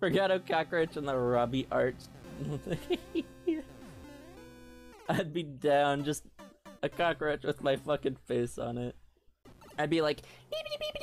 Forgado cockroach and the Robbie art. I'd be down, just a cockroach with my fucking face on it. I'd be like, beep, beep, beep,